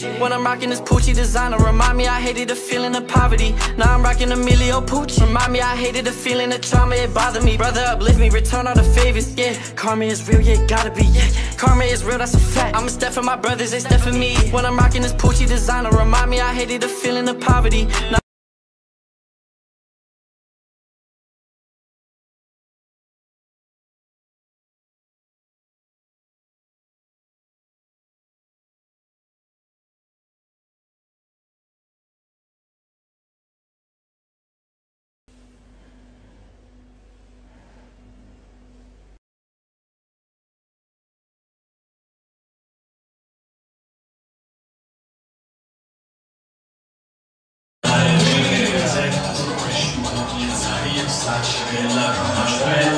When I'm rocking this Poochie designer, remind me I hated the feeling of poverty. Now I'm rocking Emilio Pucci. Remind me I hated the feeling of trauma, it bothered me. Brother, uplift me, return all the favors, yeah. Karma is real, yeah, gotta be, yeah. Karma is real, that's a fact. I'ma step for my brothers, they step for me. When I'm rocking this Poochie designer, remind me I hated the feeling of poverty. Now Such good luck,